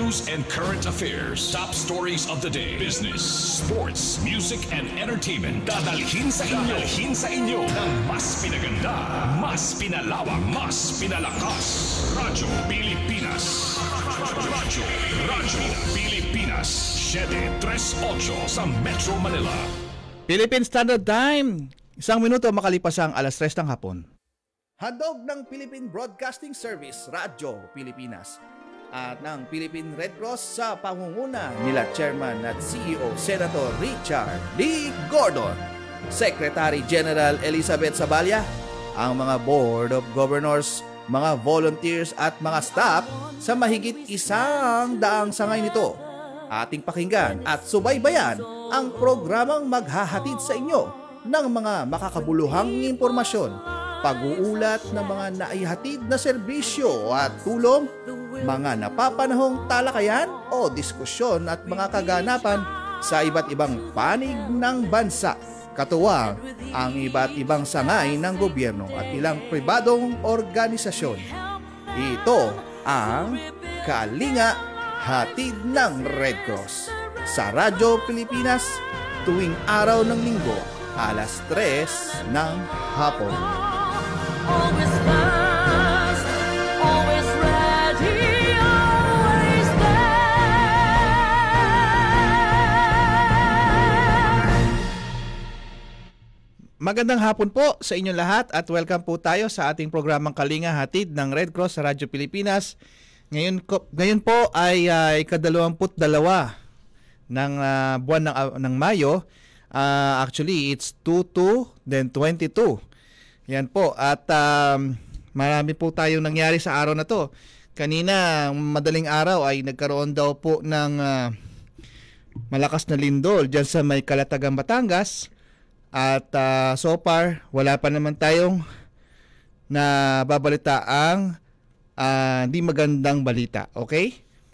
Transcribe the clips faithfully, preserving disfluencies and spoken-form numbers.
news and current affairs. Top stories of the day. Business, sports, music, and entertainment. Dadalhin sa inyo. Dadalhin sa inyo ng mas pinaganda, mas pinalawak, mas pinalakas. Radyo Pilipinas. Radyo, Radyo Pilipinas. seven tres ocho sa Metro Manila. Philippine Standard Time. Isang minuto makalipas ang alas tres ng hapon. Handog ng Philippine Broadcasting Service, Radyo Pilipinas at ng Philippine Red Cross sa pangunguna nila Chairman at C E O Senator Richard D. Gordon, Secretary General Elizabeth Sabalya, ang mga Board of Governors, mga volunteers at mga staff sa mahigit isang daang sangay nito. Ating pakinggan at subaybayan ang programang maghahatid sa inyo ng mga makakabuluhang impormasyon, pag-uulat ng mga naihatid na serbisyo at tulong, mga napapanahong talakayan o diskusyon at mga kaganapan sa iba't ibang panig ng bansa, katuwang ang iba't ibang sangay ng gobyerno at ilang pribadong organisasyon. Ito ang Kalinga Hatid ng Red Cross sa Radyo Pilipinas tuwing araw ng linggo, alas tres ng hapon. Always fast, always ready, always there. Magandang hapon po sa inyong lahat at welcome po tayo sa ating programang Kalinga Hatid ng Red Cross sa Radyo Pilipinas. Ngayon, ngayon po ay uh, ikadalawamput dalawa ng uh, buwan ng, uh, ng Mayo. Uh, actually, it's two two, then twenty-two. Yan po. At um, marami po tayong nangyari sa araw na to. Kanina, madaling araw ay nagkaroon daw po ng uh, malakas na lindol dyan sa may Kalatagan, Batangas. At uh, so far, wala pa naman tayong nababalita ang uh, di magandang balita. Okay?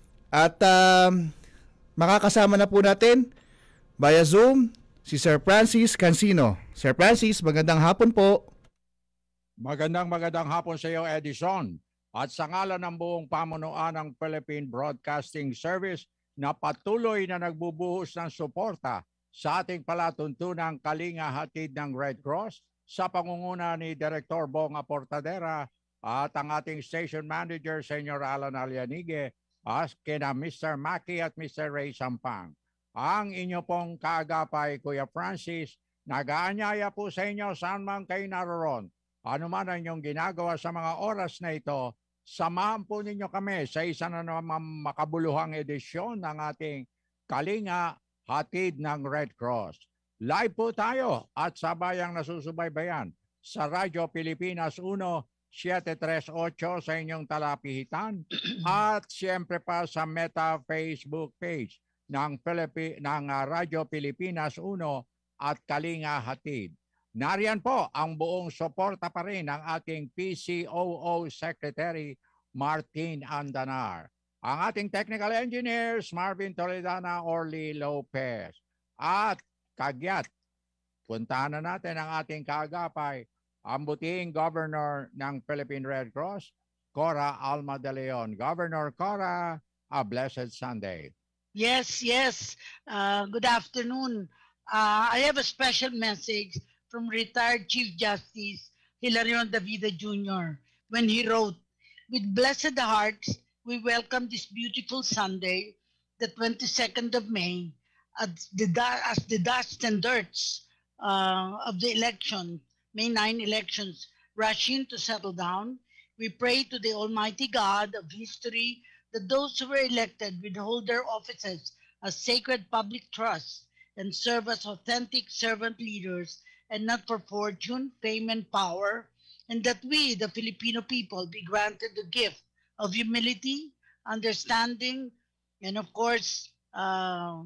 At um, makakasama na po natin via Zoom si Sir Francis Cancino. Sir Francis, magandang hapon po. Magandang magandang hapon sa iyo, Edison. At sa ngalan ng buong pamunuan ng Philippine Broadcasting Service na patuloy na nagbubuhos ng suporta sa ating palatuntunang Kalinga Hatid ng Red Cross sa pangunguna ni Director Bong Aportadera at ang ating Station Manager, Senyor Alan Alianigue, at kina Mister Maki at Mister Ray Sampang. Ang inyo pong kaagapay, Kuya Francis, nag-aanyaya po sa inyo saan man kayo naroon. Ano man ang inyong ginagawa sa mga oras na ito, samahan po ninyo kami sa isa na naman makabuluhang edisyon ng ating Kalinga Hatid ng Red Cross. Live po tayo at sabayang nasusubaybayan sa Radyo Pilipinas one, seven tres ocho sa inyong talapihitan at siyempre pa sa Meta Facebook page ng, Pilipi ng uh, Radyo Pilipinas one at Kalinga Hatid. Nariyan po ang buong suporta pa rin ng ating P C O O Secretary Martin Andanar. Ang ating technical engineers Marvin Toledana, Orly Lopez. At kagyat, puntahan na natin ang ating kaagapay, ang butihing Governor ng Philippine Red Cross, Cora Alma de Leon. Governor Cora, a blessed Sunday. Yes, yes. Uh, good afternoon. Uh, I have a special message from retired Chief Justice Hilarion Davida Junior when he wrote, "With blessed hearts, we welcome this beautiful Sunday, the twenty-second of May, as the, as the dust and dirts uh, of the election, May ninth elections, rush in to settle down. We pray to the Almighty God of history that those who were elected will hold their offices as sacred public trusts and serve as authentic servant leaders and not for fortune, fame, and power, and that we, the Filipino people, be granted the gift of humility, understanding, and of course, uh,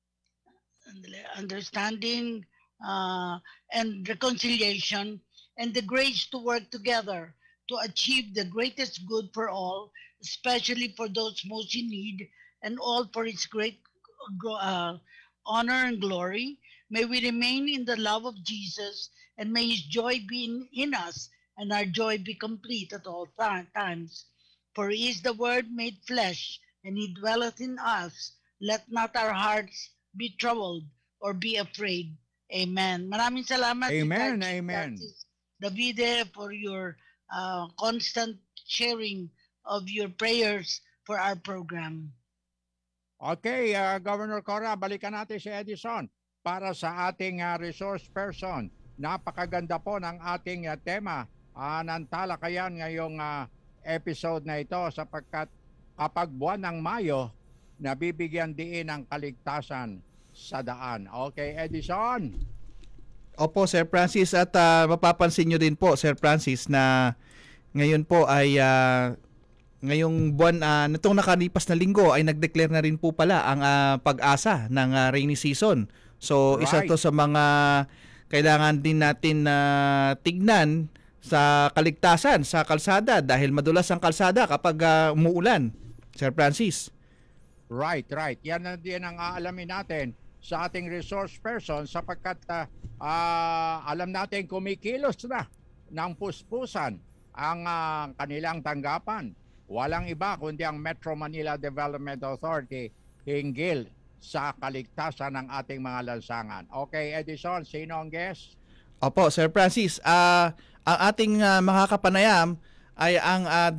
understanding uh, and reconciliation, and the grace to work together to achieve the greatest good for all, especially for those most in need, and all for its great uh, honor and glory. May we remain in the love of Jesus, and may His joy be in, in us, and our joy be complete at all times. For He is the Word made flesh, and He dwelleth in us. Let not our hearts be troubled or be afraid. Amen. Maraming salamat. Amen, Retired Chief amen. Justice Davide, for your uh, constant sharing of your prayers for our program. Okay, uh, Governor Cora, balikan natin si Edison para sa ating uh, resource person. Napakaganda po ng ating uh, tema uh, ng talakayan ngayong uh, episode na ito sapagkat kapag buwan ng Mayo, nabibigyan din ng kaligtasan sa daan. Okay, Edison? Opo, Sir Francis, at uh, mapapansin nyo din po, Sir Francis, na ngayon po ay uh, ngayong buwan, uh, nitong nakalipas na linggo ay nag-declare na rin po pala ang uh, pag-asa ng uh, rainy season. So, isa Right. to sa mga kailangan din natin na uh, tignan sa kaligtasan sa kalsada dahil madulas ang kalsada kapag uh, umuulan, Sir Francis. Right, right. Yan na din ang aalamin natin sa ating resource person sapagkat uh, uh, alam natin kumikilos na ng puspusan ang uh, kanilang tanggapan. Walang iba kundi ang Metro Manila Development Authority hinggil sa kaligtasan ng ating mga lansangan. Okay, Edison, sino ang guest? Opo, Sir Francis, ah ang ating uh, makakapanayam ay ang uh,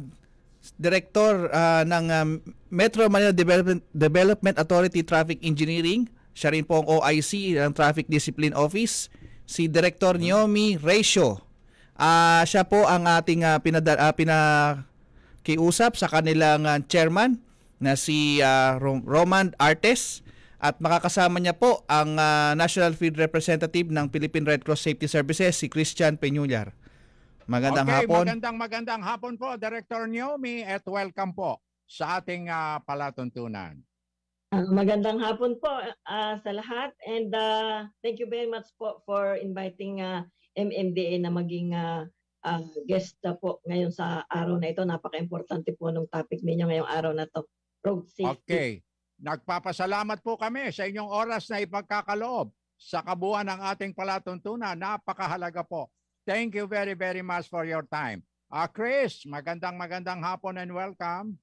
Director uh, ng um, Metro Manila Development, Development Authority Traffic Engineering. Siya rin po ang O I C ng Traffic Discipline Office, si Director Naomi Recio. Uh, siya po ang ating uh, pinada, uh, pinakiusap sa kanilang uh, chairman na si uh, Roman Artes. At makakasama niya po ang uh, National Field Representative ng Philippine Red Cross Safety Services, si Christian Peñular. Magandang okay, hapon. magandang magandang hapon po, Director Naomi, at welcome po sa ating uh, palatuntunan. Uh, magandang hapon po uh, sa lahat, and uh, thank you very much po for inviting uh, M M D A na maging uh, uh, guest uh, po ngayon sa araw na ito. Napaka-importante po ng topic ninyo ngayong araw na to, road safety. Okay. Nagpapasalamat po kami sa inyong oras na ipagkakaloob sa kabuuan ng ating palatuntunan. Napakahalaga po. Thank you very, very much for your time. Uh, Chris, magandang magandang hapon and welcome.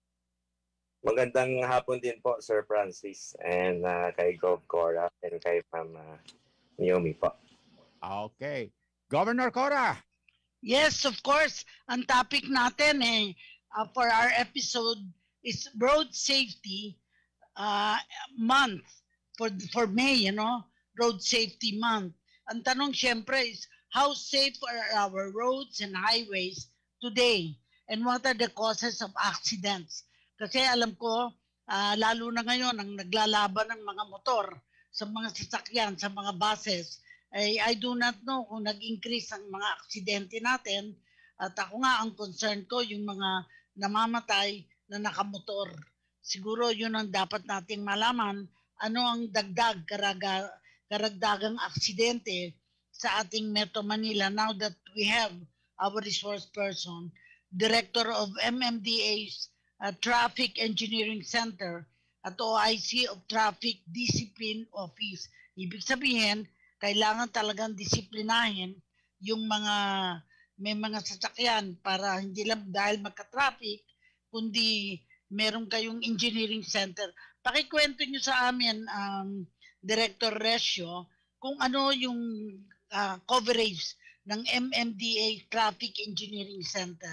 Magandang hapon din po, Sir Francis, and uh, kay Gov Cora and kay Ma'am uh, Naomi po. Okay. Governor Cora. Yes, of course. Ang topic natin eh, uh, for our episode is road safety uh, month for for May, you know, road safety month. Ang tanong syempre is, how safe are our roads and highways today? And what are the causes of accidents? Kasi alam ko, uh, lalo na ngayon, ang naglalaban ng mga motor sa mga sasakyan, sa mga buses, ay I do not know kung nag-increase ang mga aksidente natin. At ako nga, ang concern ko, yung mga namamatay na nakamotor. Siguro yun ang dapat nating malaman, ano ang dagdag, karaga, karagdagang aksidente sa ating Metro Manila now that we have our resource person, Director of M M D A's uh, Traffic Engineering Center at O I C of Traffic Discipline Office. Ibig sabihin, kailangan talagang disiplinahin yung mga may mga sasakyan para hindi lang dahil magka-traffic, kundi meron kayong engineering center. Pakikwento nyo sa amin, um, Director Recio, kung ano yung uh, coverage ng M M D A Traffic Engineering Center.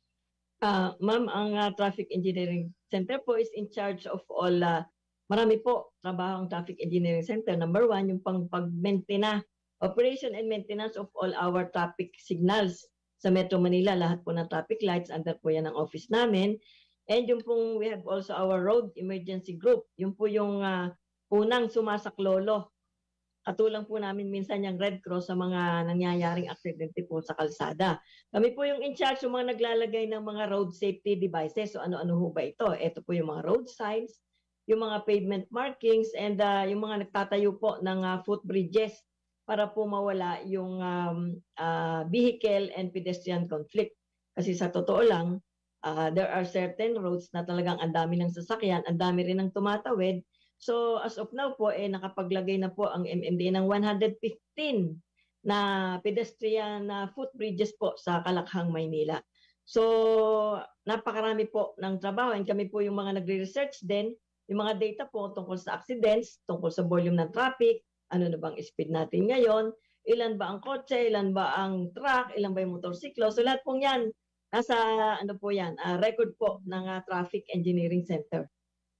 Uh, Ma'am, ang uh, Traffic Engineering Center po is in charge of all, uh, marami po trabaho ang Traffic Engineering Center. Number one, yung pang pag-maintain, operation and maintenance of all our traffic signals sa Metro Manila. Lahat po ng traffic lights, under po yan ang office namin. And yung pong, we have also our road emergency group. Yung po yung uh, unang sumasaklolo. Katulang po namin minsan yung Red Cross sa mga nangyayaring aksidente po sa kalsada. Kami po yung in charge, yung mga naglalagay ng mga road safety devices. So ano-ano ho ba ito? Ito po yung mga road signs, yung mga pavement markings, and uh, yung mga nagtatayo po ng uh, footbridges para po mawala yung um, uh, vehicle and pedestrian conflict. Kasi sa totoo lang, uh, there are certain roads na talagang ang dami ng sasakyan, ang dami rin ng tumatawid. So as of now po, eh, nakapaglagay na po ang M M D A ng one hundred fifteen na pedestrian na footbridges po sa Kalakhang, Maynila. So, napakarami po ng trabaho and kami po yung mga nagre-research din, yung mga data po tungkol sa accidents, tungkol sa volume ng traffic, ano na bang speed natin ngayon, ilan ba ang kotse, ilan ba ang truck, ilan ba yung motorsiklo. So lahat pong yan, nasa ano po yan, uh, record po ng uh, Traffic Engineering Center.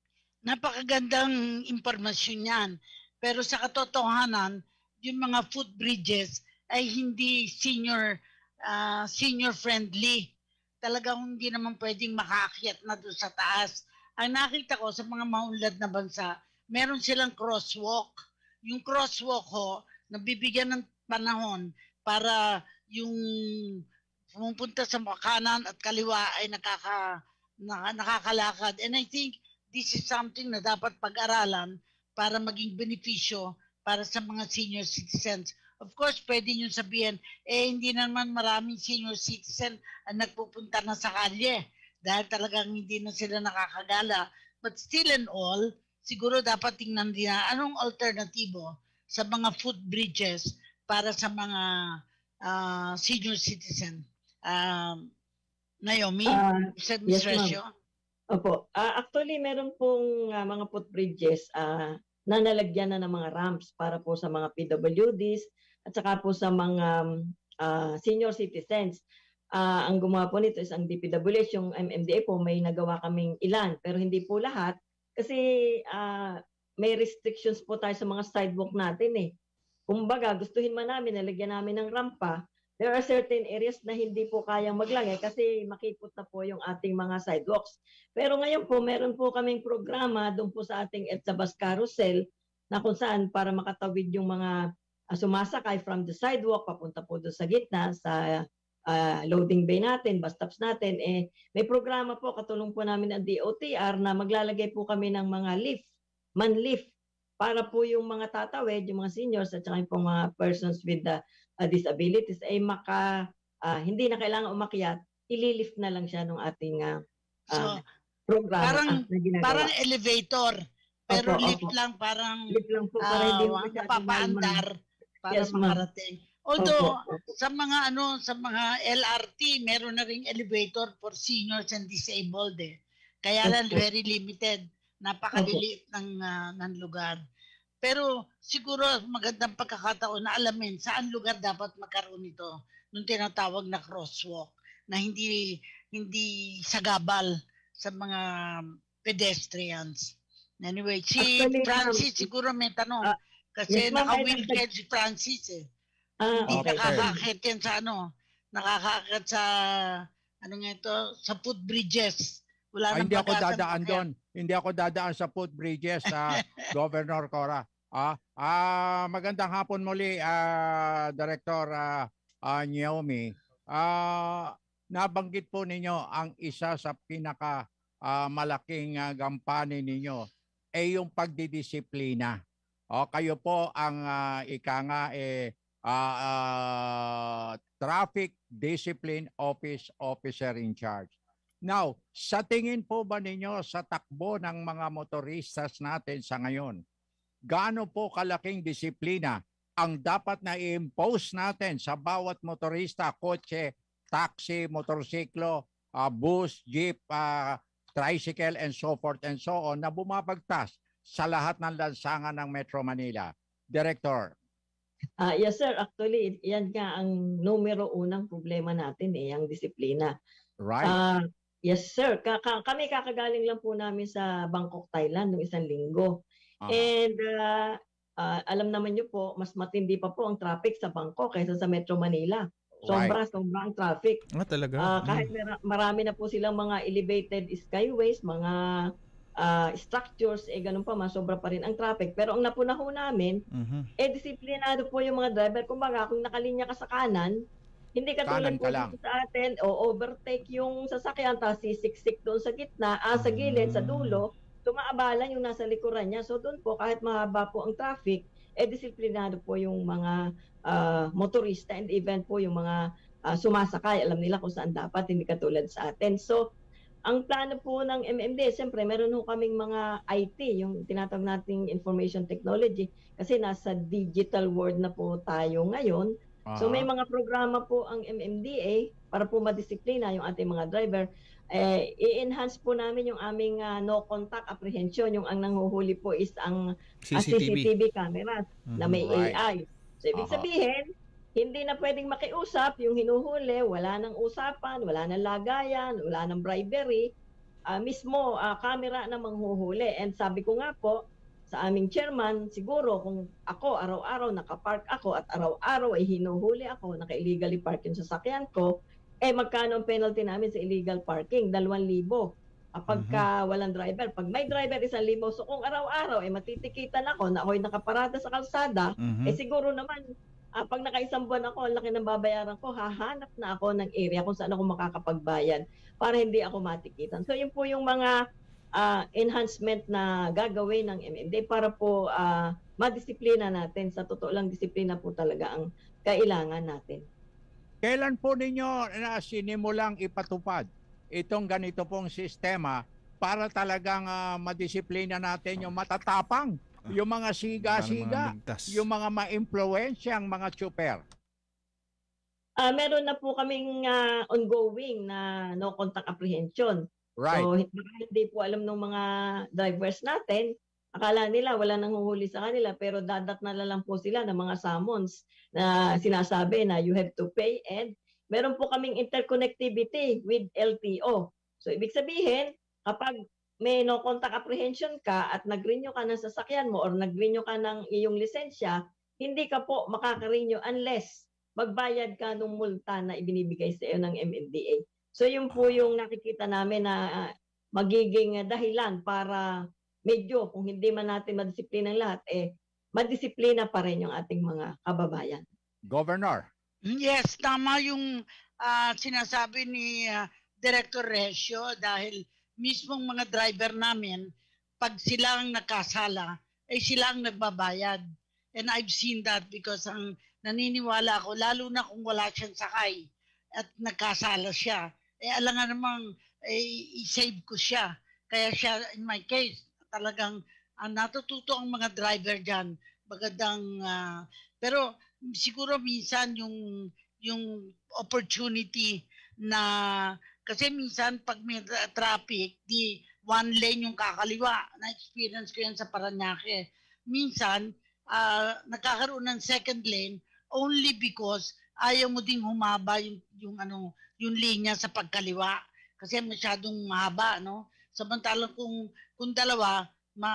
Napakagandang impormasyon yan. Pero sa katotohanan, yung mga footbridges ay hindi senior uh, senior friendly. Talagang hindi naman pwedeng makaakyat na doon sa taas. Ang nakita ko sa mga maunlad na bansa, meron silang crosswalk. Yung crosswalk ho, nabibigyan ng panahon para yung pumupunta sa kanan at kaliwa ay nakaka, na, nakakalakad. And I think this is something na dapat pag-aralan para maging benepisyo para sa mga senior citizens. Of course, pwede nyo sabihin, eh hindi naman maraming senior citizen ang nagpupunta na sa kalye dahil talagang hindi na sila nakakagala. But still and all, siguro dapat tingnan din na anong alternatibo sa mga footbridges para sa mga uh, senior citizen. Um, Naomi, Uh, Miz yes, ma'am. Recio? Opo. Uh, actually, meron pong uh, mga footbridges uh, na nalagyan na ng mga ramps para po sa mga P W Ds at saka po sa mga um, uh, senior citizens. Uh, ang gumawa po nito is ang D P W S, yung M M D A po, may nagawa kaming ilan, pero hindi po lahat kasi uh, may restrictions po tayo sa mga sidewalk natin eh. Kumbaga, gustuhin man namin, nalagyan namin ng rampa, there are certain areas na hindi po kayang maglagay kasi makipot na po yung ating mga sidewalks. Pero ngayon po, meron po kaming programa doon po sa ating EDSA Bus Carousel na kung saan para makatawid yung mga uh, sumasakay from the sidewalk, papunta po doon sa gitna, sa uh, loading bay natin, bus stops natin. Eh, may programa po, katulong po namin ang D O T R na maglalagay po kami ng mga lift, man lift, para po yung mga tatawid, yung mga seniors at saka yung mga persons with the uh, disabilities ay maka, uh, hindi na kailangan umakyat, ililift na lang siya ng ating uh, So, uh, programa. parang, uh, na ginagawa. parang elevator, pero Opo, lift opo. lang, parang Lift lang po para hindi uh, mo masyadong napapaandar para Yes, ma'am. makarating. Although, Opo, opo. sa mga ano, sa mga L R T, meron na ring elevator for seniors and disabled eh. Kaya lang Opo. very limited. Napakaliliit ng, uh, ng lugar. Pero siguro magandang pagkakataon na alamin saan lugar dapat magkaroon nito nung tinatawag na crosswalk na hindi hindi sagabal sa mga pedestrians. Anyway, si Actually, Francis ma'am, siguro may tanong ah, kasi yes, ma'am, naka-wheelchair si Francis eh. Ah, Hindi Okay. nakakaakit yan sa ano, nakakaakit sa ano nga ito, sa footbridges. Wala Ay, nang hindi ako pag-asa dadaan makakaya. doon. Hindi ako dadaan sa footbridges sa Governor Cora. Ah, ah, magandang hapon muli, ah, Director ah, ah, Naomi. Ah, nabanggit po ninyo ang isa sa pinaka ah, malaking ah, gampanin ninyo ay yung pagdidisiplina. O, kayo po ang ah, ika nga eh, ah, ah, Traffic Discipline Office Officer in Charge. Now, sa tingin po ba ninyo sa takbo ng mga motoristas natin sa ngayon, gaano po kalaking disiplina ang dapat na i-impose natin sa bawat motorista, kotse, taxi, motorsiklo, uh, bus, jeep, uh, tricycle, and so forth and so on na bumabagtas sa lahat ng lansangan ng Metro Manila? Director. Ah, yes sir, actually yan nga ang numero unang problema natin eh, ang disiplina. Right? Ah, yes sir, ka- ka- kami kakagaling lang po namin sa Bangkok, Thailand noong isang linggo. Aha. And uh, uh, alam naman niyo po, mas matindi pa po ang traffic sa Bangkok kaysa sa Metro Manila. Sobra, sobra ang traffic. Ah, talaga? Ah, Mm. kahit mara- marami na po silang mga elevated skyways, mga ah, structures, eh ganun pa, masobra pa rin ang traffic. Pero ang napunaho namin, Mhm. eh disiplinado po yung mga driver. Kumbaga, kung nakalinya ka sa kanan, hindi katulad Kanan po ka lang. dito sa atin, o overtake yung sasakyan, tapos sisiksik doon sa gitna, ah, sa gilid, sa dulo, tumaabalan yung nasa likuran niya. So doon po, kahit mahaba po ang traffic, eh disiplinado po yung mga ah, motorista and even po yung mga ah, sumasakay. Alam nila kung saan dapat, hindi katulad sa atin. So, ang plano po ng M M D, siyempre meron ho kaming mga I T, yung tinatawag nating information technology, kasi nasa digital world na po tayo ngayon. So Aha. may mga programa po ang M M D A para po madisiplina yung ating mga driver, eh, i-enhance po namin yung aming uh, no contact apprehension. Yung ang nanguhuli po is ang C uh, C T V, C C T V cameras mm-hmm. na may Right. A I. So ibig Uh-huh. sabihin, hindi na pwedeng makiusap yung hinuhuli, wala nang usapan, wala nang lagayan, wala nang bribery. Uh, mismo uh, camera na manghuhuli. And sabi ko nga po sa aming chairman, siguro kung ako araw-araw nakapark ako at araw-araw ay hinuhuli ako, naka-illegally park yung sasakyan ko, eh magkano ang penalty namin sa illegal parking? Dalawang libo. Kapag uh-huh. walang driver, pag may driver isang libo, so kung araw-araw ay eh, matitikitan ako na ako'y nakaparada sa kalsada, uh-huh. eh siguro naman uh, pag nakaisang buwan ako, ang laki ng babayaran ko, hahanap na ako ng area kung saan ako makakapagbayad para hindi ako matikitan. So yun po yung mga uh, enhancement na gagawin ng M M D para po uh, madisiplina natin. Sa totoo lang, disiplina po talaga ang kailangan natin. Kailan po ninyo na sinimulang ipatupad itong ganito pong sistema para talagang uh, madisiplina natin yung matatapang, yung mga siga-siga, yung mga ma-impluensyang mga tsuper? Uh, meron na po kaming uh, ongoing na no contact apprehension. Right. So hindi po alam ng mga drivers natin. Akala nila wala nang huhuli sa kanila pero dadat na lang po sila ng mga summons na sinasabi na you have to pay, and meron po kaming interconnectivity with L T O. So ibig sabihin, kapag may no contact apprehension ka at nag-renew ka ng sasakyan mo or nag-renew ka ng iyong lisensya, hindi ka po makaka-renew unless magbayad ka ng multa na ibinibigay sa iyo ng M M D A. So yun po yung nakikita namin na uh, magiging uh, dahilan para medyo kung hindi man natin madisiplina ang lahat, eh madisiplina pa rin yung ating mga kababayan. Governor. Yes, tama yung uh, sinasabi ni uh, Director Recio dahil mismong mga driver namin, pag sila ang nakasala, ay sila ang nagbabayad. And I've seen that because ang naniniwala ako, lalo na kung wala siyang sakay at nagkasala siya, eh alangan namang eh, i-save ko siya. Kaya siya, in my case, talagang uh, natututo ang mga driver dyan. Magandang, uh, pero siguro minsan yung, yung opportunity na, kasi minsan pag may traffic, di one lane yung kakaliwa. Na-experience ko yan sa Parañaque. Minsan, uh, nagkakaroon ng second lane only because ayaw mo ding humaba yung, yung, ano, yung linya sa pagkaliwa. Kasi masyadong mahaba, no? Samantalang kung, kung dalawa,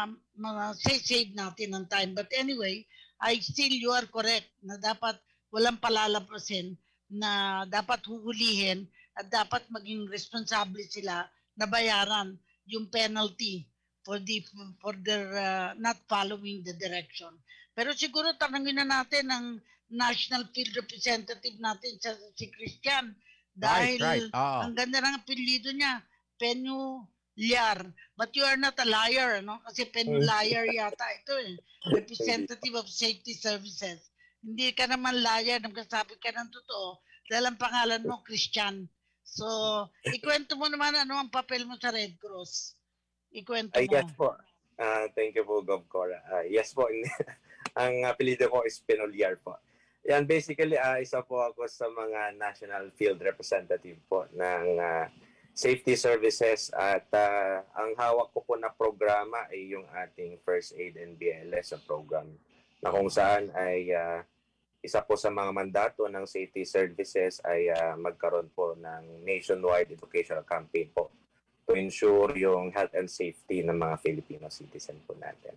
ma-save natin ng time. But anyway, I still, you are correct, na dapat walang palalapasin, na dapat huhulihin, at dapat maging responsable sila na bayaran yung penalty for the for their uh, not following the direction. Pero siguro tanungin na natin ang National Field Representative natin, sa, si Christian, dahil right, right. Uh-huh. ang ganda ng apelyido niya, Penuliar. But you are not a liar, no? Kasi Penuliar yata ito eh. Representative of Safety Services. Hindi ka naman liar, nagsasabi ka ng totoo, dahil ang pangalan mo, Christian. So, ikwento mo naman ano ang papel mo sa Red Cross. Ikwento Uh, mo. yes po. Uh, thank you po, Gov Cora. Uh, yes po, ang apelido ko is Penuliar po. Yan, basically, uh, isa po ako sa mga National Field Representative po ng uh, Safety Services, at uh, ang hawak ko po na programa ay yung ating First Aid and B L S program, na kung saan ay uh, isa po sa mga mandato ng Safety Services ay uh, magkaroon po ng nationwide educational campaign po to ensure yung health and safety ng mga Filipino citizen po natin.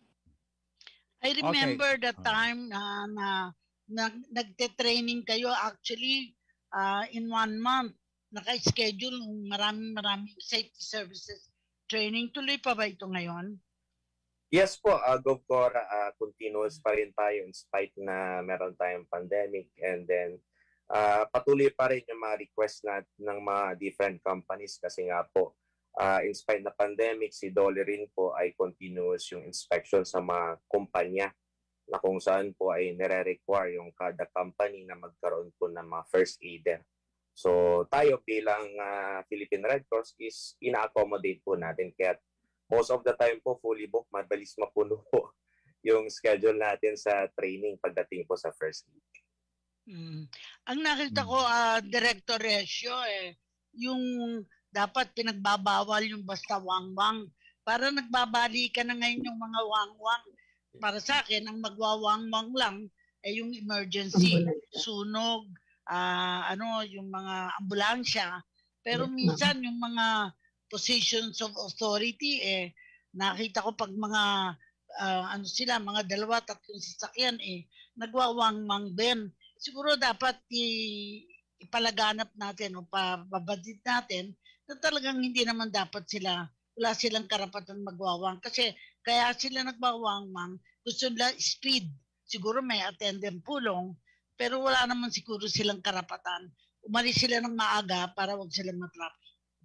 I remember okay. the time na, na, na nagte-training kayo actually uh, in one month. Naka-schedule maraming maraming safety services training. Tuloy pa ba ito ngayon? Yes po, uh, Gov Cora, uh, continuous pa rin tayo in spite na meron tayong pandemic, and then uh, patuloy pa rin yung mga request na, ng mga different companies kasi nga po, uh, in spite na pandemic, si Dolly rin po ay continuous yung inspection sa mga kumpanya na kung saan po ay nire-require yung kada company na magkaroon po ng mga first aider. So tayo bilang uh, Philippine Red Cross is ina-accommodate po natin, kaya most of the time po fully booked, madalis mapuno po yung schedule natin sa training pagdating po sa first aid. Mm. Ang nakita ko, ah, Director Resio, eh, yung dapat pinagbabawal yung basta wangwang. Para nagbabalikan na ngayon yung mga wangwang. Para sa akin, ang magwawangwang lang ay yung emergency, Ambulansya. sunog, ah, ano, yung mga ambulansya. Pero Yes, minsan yung mga positions of authority, eh, nakita ko pag mga ah, ano sila, mga dalawa, tatlong sasakyan, eh, nagwawangwang din. Siguro dapat i- ipalaganap natin o pababadid natin na talagang hindi naman dapat sila, wala silang karapatan magwawang. Kasi kaya sila nagwawangwang, gusto nila speed. Siguro may attendant pulong, pero wala naman siguro silang karapatan. Umalis sila ng maaga para wag sila matraffic.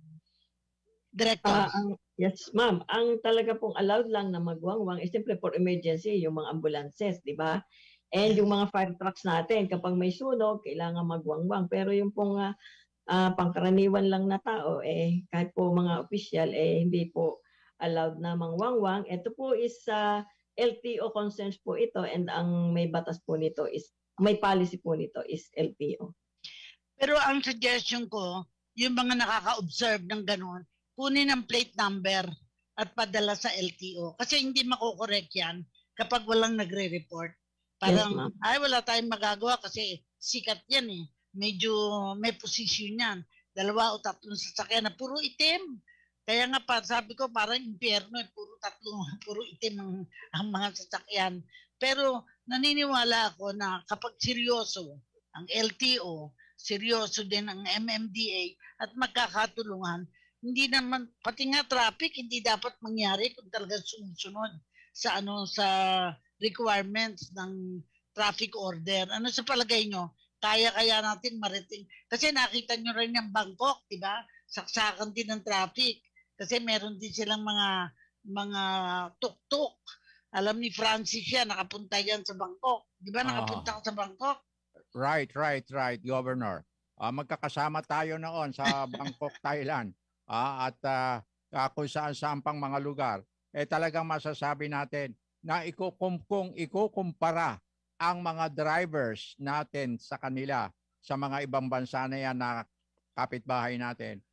Director. Ah, ang, yes, ma'am. Ang talaga pong allowed lang na magwangwang is simply for emergency, yung mga ambulances, di ba? And yung mga fire trucks natin, kapag may sunog, kailangan magwangwang. Pero yung pong uh, uh, pangkaraniwan lang na tao, eh, kahit po mga opisyal, eh, hindi po allowed na mangwangwang. Ito po is uh, L T O concerns po ito, and ang may batas po nito is, may policy po nito is L T O. Pero ang suggestion ko, yung mga nakaka-observe ng ganun, kunin ang plate number at padala sa L T O. Kasi hindi makokorek yan kapag walang nagre-report. Parang, Yes, ay wala tayong magagawa kasi sikat yan eh. Medyo may position yan. Dalawa o tatlong sasakyan na puro itim. Kaya nga pa, sabi ko parang impyerno eh, puro tatlong, puro itim ang, ang mga sasakyan. Pero naniniwala ako na kapag seryoso ang L T O, seryoso din ang M M D A at magkakatulungan, hindi naman, pati nga traffic, hindi dapat mangyari kung talaga sumusunod sa ano sa requirements ng traffic order. Ano sa palagay nyo? Kaya-kaya natin mariting. Kasi nakita nyo rin yung Bangkok, di ba? Saksakan din ng traffic. Kasi meron din silang mga mga tuk-tuk. Alam ni Francis yan, nakapunta yan sa Bangkok. Di ba nakapunta ka sa Bangkok? Right, right, right, Governor. Uh, magkakasama tayo noon sa Bangkok, Thailand. Uh, at uh, uh, kung saan-saan pang mga lugar. Eh talagang masasabi natin na ikukum kung ikukumpara ang mga drivers natin sa kanila sa mga ibang bansa na yan na kapitbahay natin,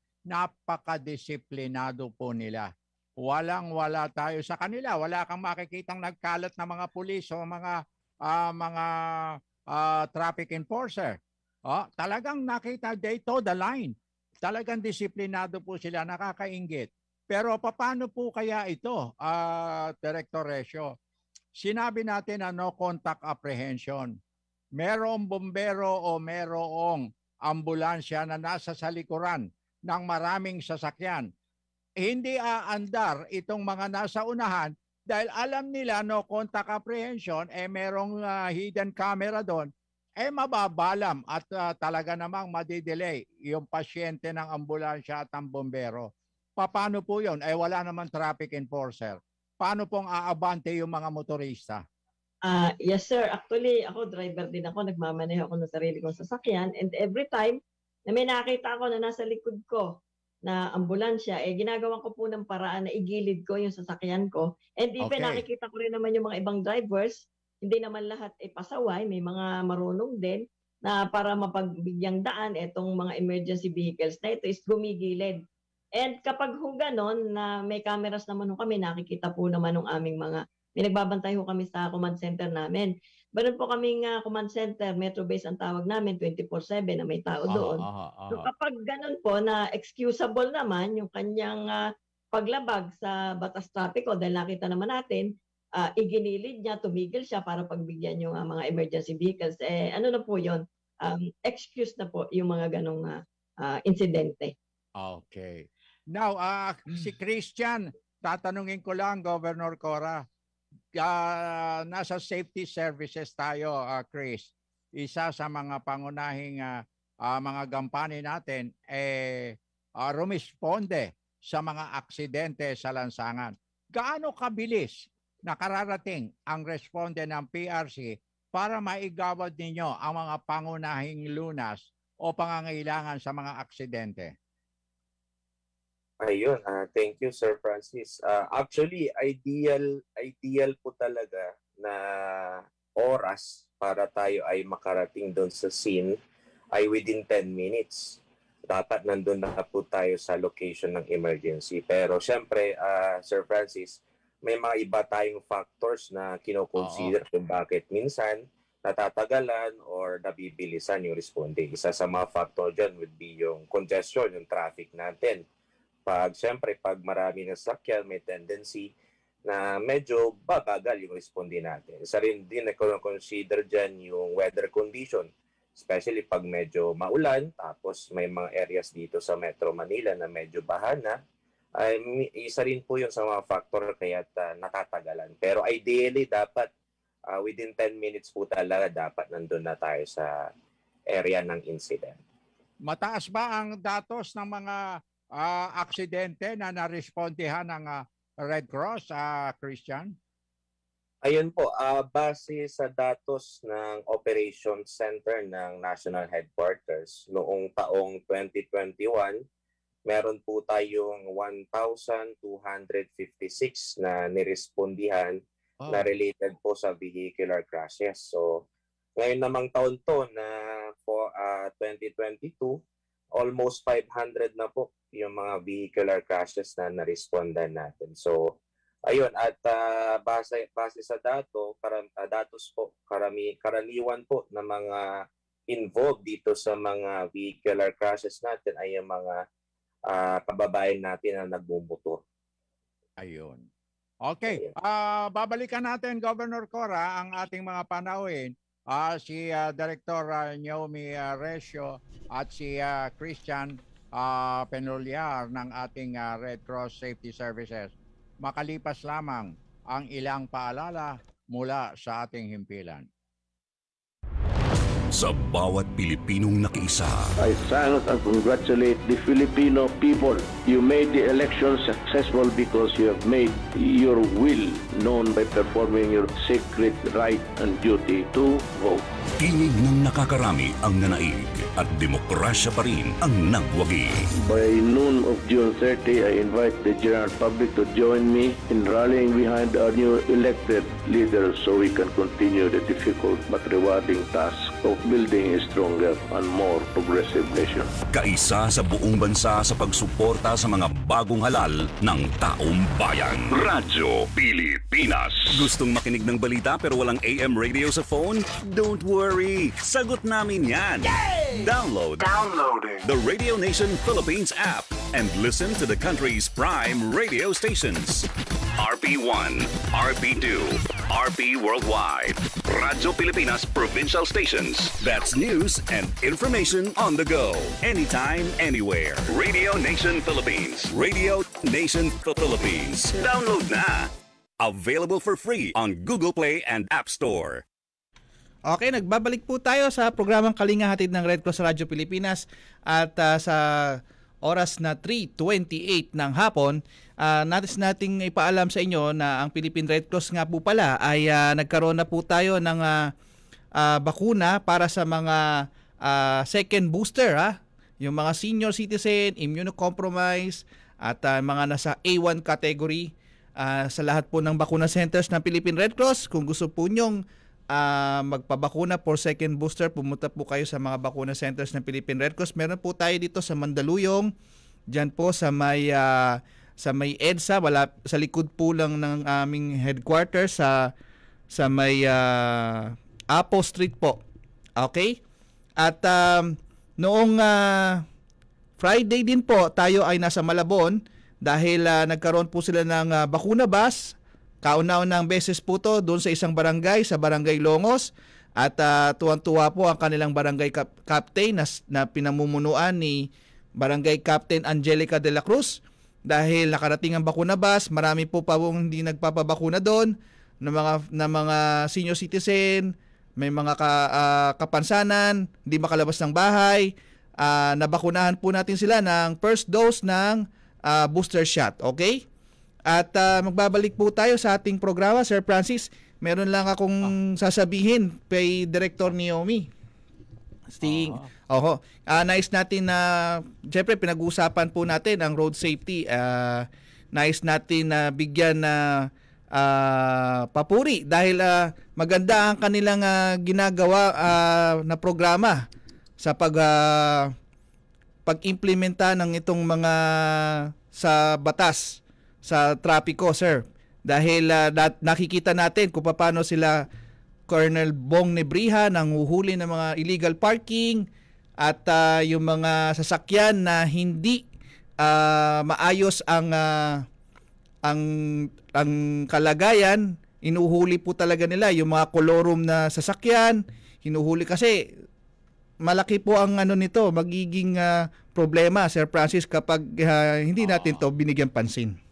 napakadisiplinado po nila. Walang-wala tayo sa kanila. Wala kang makikitang nagkalat na mga pulis o mga uh, mga uh, traffic enforcer. Oh, talagang nakita they toe the line. Talagang disiplinado po sila, nakakainggit. Pero paano po kaya ito, uh, Director Resio? Sinabi natin na no contact apprehension. Merong bombero o merong ambulansya na nasa salikuran ng maraming sasakyan. Hindi aandar itong mga nasa unahan dahil alam nila no contact apprehension, eh merong uh, hidden camera doon, eh mababalam at uh, talaga namang madidelay yung pasyente ng ambulansya at ang bombero. Paano po yun? Eh wala naman traffic enforcer. Paano pong aabante yung mga motorista? Uh, yes sir, actually ako driver din ako, nagmamaneho ako ng sarili kong sasakyan, and every time na may nakita ako na nasa likod ko na ambulansya, eh ginagawa ko po ng paraan na igilid ko yung sasakyan ko. And even Okay. nakikita ko rin naman yung mga ibang drivers, hindi naman lahat ay pasaway, may mga marunong din na para mapagbigyan daan itong mga emergency vehicles na ito is gumigilid. And kapag ho ganon na may cameras naman ho kami, nakikita po naman ng aming mga, may nagbabantay ho kami sa command center namin. Meron po kaming uh, command center, Metro Base ang tawag namin, twenty-four seven na may tao doon. Aha, aha, So aha. kapag ganon po na excusable naman yung kanyang uh, paglabag sa batas trapiko dahil nakita naman natin, uh, iginilid niya, tumigil siya para pagbigyan yung uh, mga emergency vehicles, eh ano na po yun, um, excuse na po yung mga ganong uh, uh, insidente. Okay. Now, uh, si Christian, tatanungin ko lang, Governor Cora, uh, nasa safety services tayo, uh, Chris. Isa sa mga pangunahing uh, uh, mga gampani natin, eh, uh, rumisponde sa mga aksidente sa lansangan. Gaano kabilis nakararating ang responde ng P R C para maigawad ninyo ang mga pangunahing lunas o pangangailangan sa mga aksidente? Ayun, ah thank you Sir Francis. Uh, actually, ideal ideal po talaga na oras para tayo ay makarating doon sa scene ay within ten minutes. Dapat nandun na po tayo sa location ng emergency. Pero syempre, uh, Sir Francis, may mga iba tayong factors na kinoconsider kung bakit minsan natatagalan or nabibilisan yung responde. Isa sa mga factor dyan would be yung congestion, yung traffic natin. Pag syempre, pag marami ng sakyan, may tendency na medyo babagal yung responde natin. Isa rin din na consider dyan yung weather condition. Especially pag medyo maulan, tapos may mga areas dito sa Metro Manila na medyo baha na, ay isa rin po yun sa mga factor kaya uh, natatagalan. Pero ideally, dapat uh, within ten minutes po talaga dapat nandun na tayo sa area ng incident. Mataas ba ang datos ng mga uh, aksidente na narespondihan ng uh, Red Cross, uh, Christian? Ayun po, uh, base sa datos ng Operations Center ng National Headquarters, noong taong twenty twenty-one, meron po tayong one thousand two hundred fifty-six na nirespondihan oh. na related po sa vehicular crashes. So, ngayon namang taon to na for uh, twenty twenty-two, almost five hundred na po yung mga vehicular crashes na narespondan natin. So, ayun, at uh, base, base sa dato, karam, uh, datos po, karami, karaniwan po na mga involved dito sa mga vehicular crashes natin ay yung mga uh, kababayan natin na nagmumotor. Ayun. Okay, uh, babalikan natin, Governor Cora, ang ating mga panauhin. Uh, si uh, Director uh, Naomi uh, Recio at si uh, Christian uh, Penoliar ng ating uh, Red Cross Safety Services. Makalipas lamang ang ilang paalala mula sa ating himpilan. Sa bawat Pilipinong nakiisa, I salute and congratulate the Filipino people. You made the election successful because you have made your will known by performing your sacred right and duty to vote. Tinig ng nakakarami ang nanaig at demokrasya pa rin ang nagwagi. By noon of June thirtieth, I invite the general public to join me in rallying behind our new elected leaders so we can continue the difficult but rewarding task of building a stronger and more progressive nation. Kaisa sa buong bansa sa pagsuporta sa mga bagong halal ng taong bayan. Radyo Pilipinas. Gustong makinig ng balita pero walang A M radio sa phone? Don't worry. Sagot namin yan. Yay! Download. Downloading. The Radio Nation Philippines app and listen to the country's prime radio stations. R P one, R P two, R P Worldwide. Radyo Pilipinas Provincial Stations. That's news and information on the go. Anytime, anywhere. Radio Nation Philippines. Radio Nation Philippines. Download na. Available for free on Google Play and App Store. Okay, nagbabalik po tayo sa programang Kalinga hatid ng Red Cross Radyo Pilipinas at uh, sa oras na three twenty-eight ng hapon, uh, natin nating ipaalam sa inyo na ang Philippine Red Cross nga po pala ay uh, nagkaroon na po tayo ng uh, uh, bakuna para sa mga uh, second booster, ha? Yung mga senior citizen, immunocompromised at uh, mga nasa A one category uh, sa lahat po ng bakuna centers ng Philippine Red Cross. Kung gusto po nyong Uh, magpabakuna for second booster, pumunta po kayo sa mga bakuna centers ng Philippine Red Cross. Meron po tayo dito sa Mandaluyong, diyan po sa may uh, sa may EDSA, wala sa likod po lang ng aming headquarters sa sa may uh, Apo Street po. Okay? At um, noong uh, Friday din po tayo ay nasa Malabon dahil uh, nagkaroon po sila ng uh, bakuna bus. Kauna-unang beses po to doon sa isang barangay, sa Barangay Longos. At uh, tuwang-tuwa po ang kanilang barangay cap- captain na, na pinamumunuan ni Barangay Captain Angelica de la Cruz. Dahil nakarating ang bakuna bus, marami po pa pong hindi nagpapabakuna doon ng mga, na mga senior citizen, may mga ka, uh, kapansanan, hindi makalabas ng bahay. Uh, nabakunahan po natin sila ng first dose ng uh, booster shot. Okay? At uh, magbabalik po tayo sa ating programa, Sir Francis. Meron lang akong ah. sasabihin kay Director Naomi. Sting. Ah. Oho. Uh, nais natin na, uh, siyempre pinag-uusapan po natin ang road safety. Uh, nais natin na uh, bigyan na ah, papuri dahil ah, maganda ang kanilang ah, ginagawa ah, na programa sa pag ah, pag-implementa ng itong mga sa batas sa trapiko, sir. Dahil ah, dat- nakikita natin kung paano sila Colonel Bong Nebriha nang huhuli ng mga illegal parking at ah, yung mga sasakyan na hindi ah, maayos ang ah, ang ang kalagayan, inuhuli po talaga nila yung mga kolorum na sasakyan, hinuhuli kasi malaki po ang ano nito, magiging ah, problema, Sir Francis, kapag ah, hindi natin to binigyan pansin.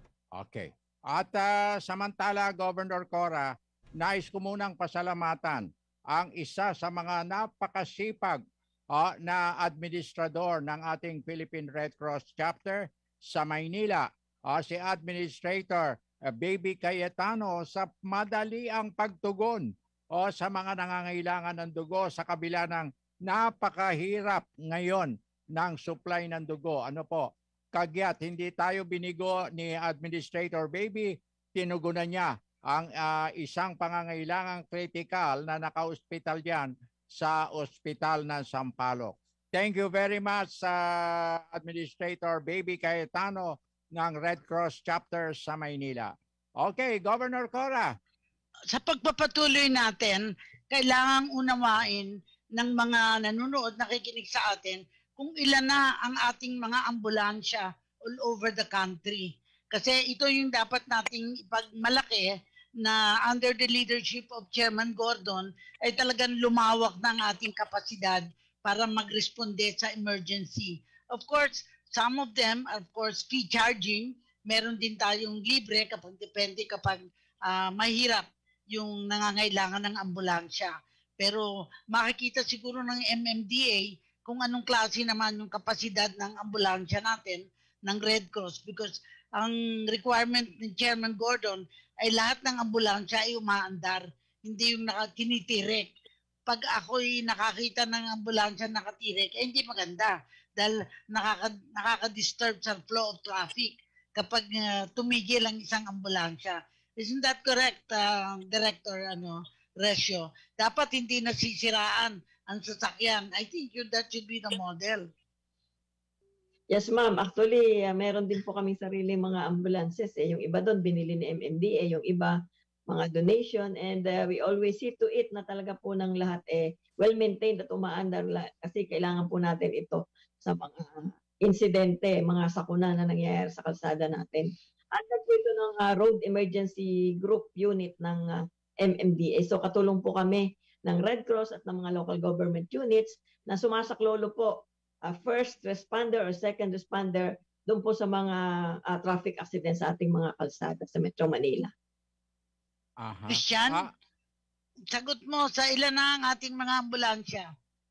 Okay. At ah, samantala, Governor Cora, nais ko munang pasalamatan ang isa sa mga napakasipag ah, na administrador ng ating Philippine Red Cross Chapter sa Maynila, ah, si Administrator ah, Baby Cayetano, sa madali ang pagtugon o sa mga nangangailangan ng dugo sa kabila ng napakahirap ngayon ng supply ng dugo. Ano po? Kagyat, hindi tayo binigo ni Administrator Baby, tinugunan niya ang uh, isang pangangailangang critical na naka-hospital diyan sa ospital ng Sampaloc. Thank you very much sa uh, Administrator Baby Cayetano ng Red Cross Chapter sa Maynila. Okay, Governor Cora. Sa pagpapatuloy natin, kailangang unawain ng mga nanonood, nakikinig sa atin, kung ilan na ang ating mga ambulansya all over the country. Kasi ito yung dapat nating ipagmalaki na under the leadership of Chairman Gordon ay talagang lumawak ng ating kapasidad para magresponde sa emergency. Of course, some of them, of course, fee charging. Meron din tayong libre kapag depende kapag uh, mahirap yung nangangailangan ng ambulansya. Pero makikita siguro ng M M D A kung anong klase naman yung kapasidad ng ambulansya natin ng Red Cross, because ang requirement ni Chairman Gordon ay lahat ng ambulansya ay umaandar, hindi yung tinitirik. Pag ako'y nakakita ng ambulansya nakatirik, eh, hindi maganda dahil nakaka, nakaka-disturb sa flow of traffic kapag uh, tumigil ang isang ambulansya. Isn't that correct, uh, Director ano, Resio? Dapat hindi nasisiraan ang sasakyan. I think you, that should be the model. Yes, ma'am. Actually, uh, meron din po kaming sarili mga ambulances. Eh. Yung iba doon, binili ni M M D A. Yung iba, mga donation. And uh, we always see to it na talaga po ng lahat eh, well-maintained at umaandar. Kasi kailangan po natin ito sa mga insidente, mga sakuna na nangyayari sa kalsada natin. Under po ito ng uh, Road Emergency Group Unit ng uh, M M D A. So katulong po kami ng Red Cross at ng mga local government units na sumasaklolo po uh, first responder or second responder doon po sa mga uh, traffic accidents sa ating mga kalsada sa Metro Manila. Aha. Christian, Ah, sagot mo, sa ilan na ang ating mga ambulansya?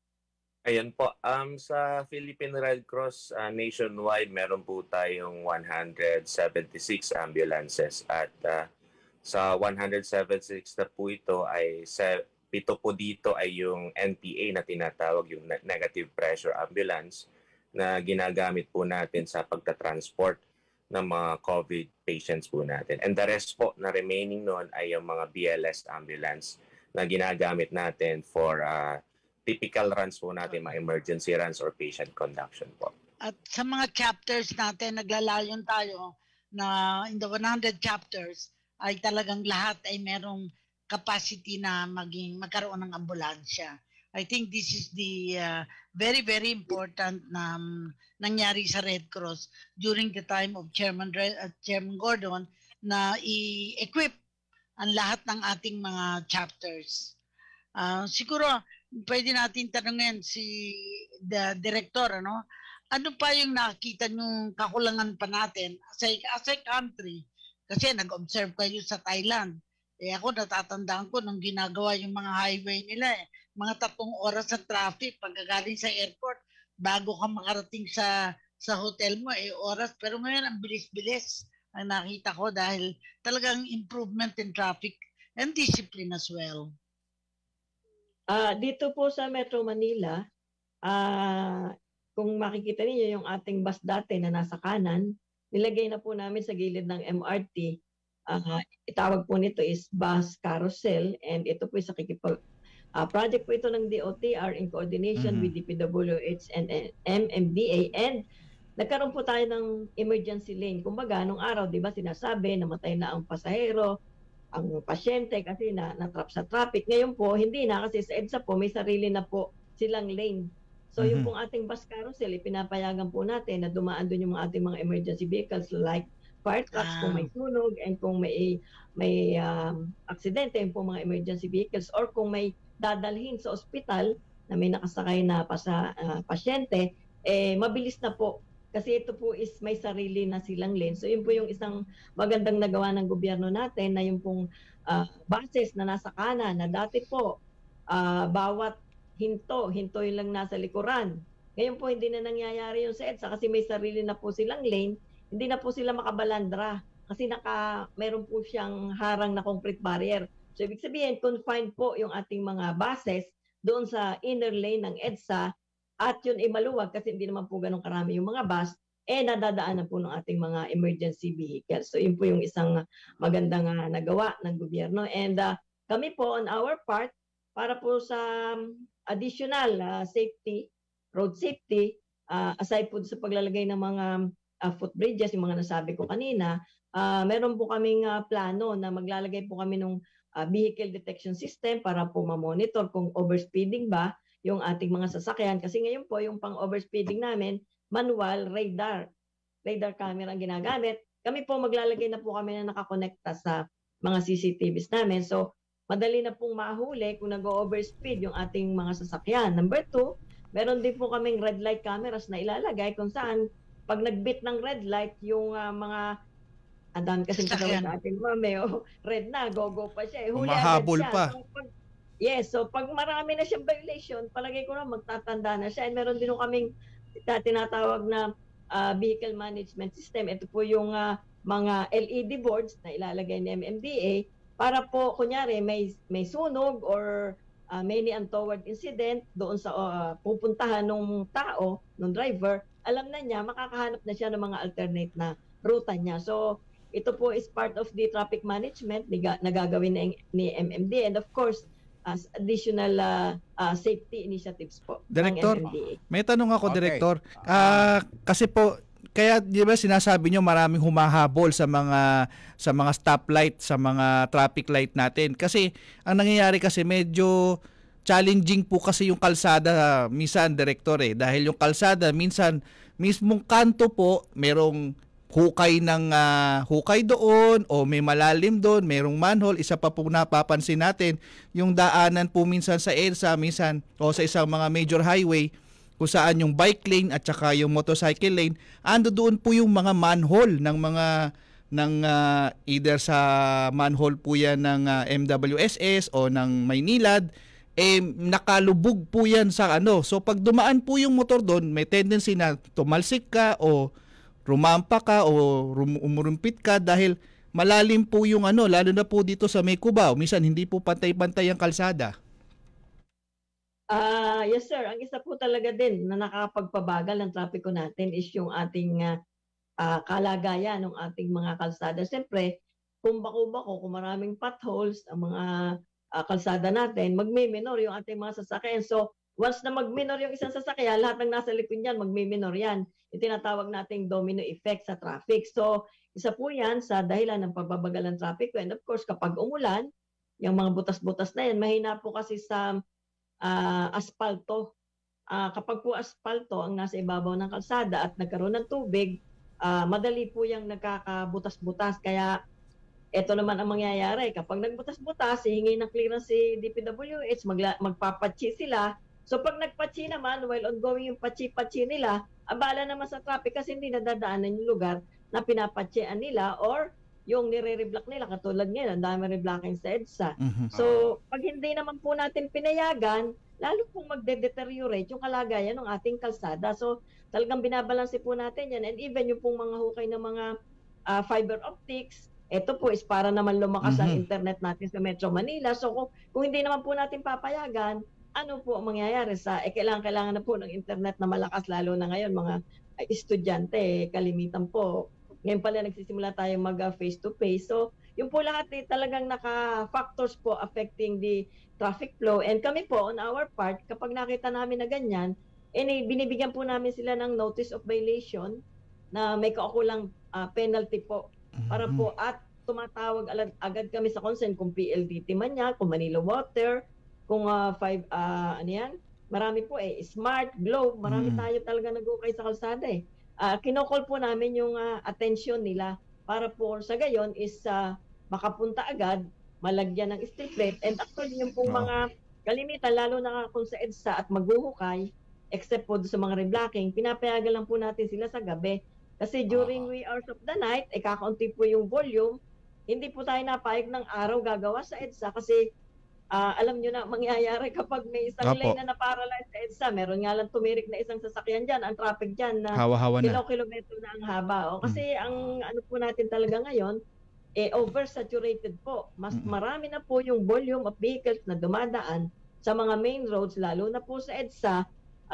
Ayan po, um, sa Philippine Red Cross uh, nationwide, meron po tayong one hundred seventy-six ambulances at uh, sa one hundred seventy-six na po ito ay se- pito po dito ay yung N P A na tinatawag, yung negative pressure ambulance na ginagamit po natin sa pagta-transport ng mga COVID patients po natin. And the rest po na remaining noon ay yung mga B L S ambulance na ginagamit natin for uh, typical runs po natin, mga emergency runs or patient conduction po. At sa mga chapters natin, naglalayon tayo na in the one hundred chapters ay talagang lahat ay merong capacity na maging magkaroon ng ambulansya. I think this is the uh, very, very important na um, nangyari sa Red Cross during the time of Chairman, Red, uh, Chairman Gordon na i-equip ang lahat ng ating mga chapters. Uh, siguro, pwede natin tanungin si the director, ano? Ano pa yung nakita yung kakulangan pa natin as a, as a country? Kasi nag-observe kayo sa Thailand. Eh ako natatandaan ko nung ginagawa yung mga highway nila eh. Mga tatlong oras sa traffic pagkagaling sa airport bago ka makarating sa sa hotel mo eh oras. Pero ngayon ang bilis-bilis ang nakita ko dahil talagang improvement in traffic and discipline as well. Uh, dito po sa Metro Manila, uh, kung makikita niyo yung ating bus dati na nasa kanan, nilagay na po namin sa gilid ng M R T uh, itawag po nito is bus carousel, and ito po sa kikipag uh, project po ito ng D O T R in coordination Mhm. with D P W H and M M D A, and nagkaroon po tayo ng emergency lane. Kumbaga, nung araw, di ba, sinasabi, namatay na ang pasahero, ang pasyente kasi na natrap sa traffic. Ngayon po, hindi na kasi sa EDSA po, may sarili na po silang lane. So, yung Mhm. pong ating bus carousel, ipinapayagan po natin na dumaan doon yung mga ating mga emergency vehicles like fire trucks kung may sunog, and kung may may um, aksidente, yung pong mga emergency vehicles, or kung may dadalhin sa ospital na may nakasakay na pasa, uh, pasyente, eh, mabilis na po. Kasi ito po is may sarili na silang lane. So yun po yung isang magandang nagawa ng gobyerno natin, na yung pong uh, buses na nasa kanan, na dati po uh, bawat hinto, hinto yung lang nasa likuran. Ngayon po hindi na nangyayari yung sa EDSA kasi may sarili na po silang lane, hindi na po sila makabalandra kasi naka, meron po siyang harang na concrete barrier. So ibig sabihin, confined po yung ating mga buses doon sa inner lane ng EDSA, at yun ay maluwag kasi hindi naman po ganun karami yung mga bus, eh nadadaanan po ng ating mga emergency vehicles. So yun po yung isang magandang uh, nagawa ng gobyerno. And uh, kami po on our part, para po sa additional uh, safety, road safety, uh, aside po sa paglalagay ng mga uh, footbridges, yung mga nasabi ko kanina, uh, meron po kaming uh, plano na maglalagay po kami ng uh, vehicle detection system para po ma-monitor kung overspeeding ba yung ating mga sasakyan. Kasi ngayon po, yung pang-overspeeding namin, manual radar. Radar camera ang ginagamit. Kami po, maglalagay na po kami na nakakonekta sa mga C C T Vs namin. So, madali na pong mahuli kung nag-overspeed yung ating mga sasakyan. Number two, meron din po kaming red light cameras na ilalagay kung saan pag nag-bit ng red light, yung uh, mga ang dami kasing kasama sa atin, mami, oh, red na, go-go pa siya. Eh. Huli Umahabol agad siya. pa. So, pag, yes, so pag marami na siyang violation, palagay ko na magtatanda na siya. And meron din kaming tinatawag na uh, vehicle management system. Ito po yung uh, mga L E D boards na ilalagay ni M M D A para po, kunyari, may, may sunog or uh, may untoward incident doon sa uh, pupuntahan ng tao, ng driver, alam na niya, makakahanap na siya ng mga alternate na ruta niya. So, ito po is part of the traffic management na nagagawin ni, ni M M D A, and of course, as additional uh, uh, safety initiatives po. Director, ng M M D A. may tanong ako, Okay. Director. Ah, kasi po, kaya di ba sinasabi nyo maraming humahabol sa mga sa mga stoplight, sa mga traffic light natin. Kasi ang nangyayari kasi medyo challenging po kasi yung kalsada minsan, Director, eh. Dahil yung kalsada minsan mismong kanto po merong hukay ng uh, hukay doon o may malalim doon, merong manhole. Isa pa po napapansin natin, yung daanan po minsan sa EDSA, minsan o sa isang mga major highway, kung saan yung bike lane at saka yung motorcycle lane, ando doon po yung mga manhole ng mga ng uh, either sa manhole po yan ng uh, M W S S o ng Maynilad, eh nakalubog po yan sa ano. So pag dumaan po yung motor doon, may tendency na tumalsik ka o rumampa ka o rum- umurumpit ka dahil malalim po yung ano, lalo na po dito sa May Cubao. Minsan hindi po pantay-pantay ang kalsada. Ah, uh, yes sir, ang isa po talaga din na nakakapagpabagal ng trapiko natin is yung ating uh, uh, kalagayan ng ating mga kalsada. Siyempre, kung bako-bako, kung maraming potholes ang mga uh, kalsada natin, magme-minor yung ating mga sasakyan. So, once na mag-minor yung isang sasakyan, lahat ng nasa likod niyan, magme-minor yan. Itinatawag nating domino effect sa traffic. So, isa po yan sa dahilan ng pagbabagal ng traffic. And of course, kapag umulan, yung mga butas-butas na yan, mahina po kasi sa uh, aspalto. Uh, kapag po aspalto ang nasa ibabaw ng kalsada at nagkaroon ng tubig, uh, madali po yung nagkakabutas-butas. Kaya, ito naman ang mangyayari. Kapag nagbutas-butas, hihingi ng clearance si D P W H, magla- magpapatsi sila. So pag nagpatsi naman, while ongoing yung patsi-patsi nila, abala naman sa traffic kasi hindi nadadaanan yung lugar na pinapatsian nila or yung nire-reblock nila. Katulad ngayon, ang dami reblocking sa EDSA. Mhm. So pag hindi naman po natin pinayagan, lalo pong magde-deteriorate yung kalagayan ng ating kalsada. So talagang binabalanse po natin yan. And even yung pong mga hukay ng mga uh, fiber optics, ito po is para naman lumakas ang Mhm. internet natin sa Metro Manila. So kung, kung hindi naman po natin papayagan, ano po ang mangyayari sa, eh kailangan, kailangan na po ng internet na malakas, lalo na ngayon mga estudyante, eh, kalimitan po. Ngayon pala nagsisimula tayo mag uh, face to face. So yung po lahat eh, talagang naka-factors po affecting the traffic flow. And kami po, on our part, kapag nakita namin na ganyan, eh, binibigyan po namin sila ng notice of violation na may kaukulang uh, penalty po para po at tumatawag agad kami sa concern kung P L D T man yan, kung Manila Water, kung uh, five, uh, ano yan, marami po eh, Smart, Globe, marami mm. tayo talaga nag-ukay sa kalsada eh. Uh, kinokol po namin yung uh, attention nila para po sa gayon is uh, makapunta agad, malagyan ng steel plate, and actually yung po oh. mga kalimitan, lalo na kung sa EDSA at maghuhukay, except po sa mga reblocking, pinapayagan lang po natin sila sa gabi. Kasi during wee hours of the night, eh kakaunti po yung volume, hindi po tayo napayag ng araw gagawa sa EDSA kasi uh, alam nyo na mangyayari kapag may isang Apo. lane na na-paralyze sa EDSA, meron nga lang tumirik na isang sasakyan dyan, ang traffic dyan na kilo-kilometro na ang haba. O, kasi hmm. ang ano po natin talaga ngayon, eh, oversaturated po. Mas hmm. marami na po yung volume of vehicles na dumadaan sa mga main roads, lalo na po sa EDSA,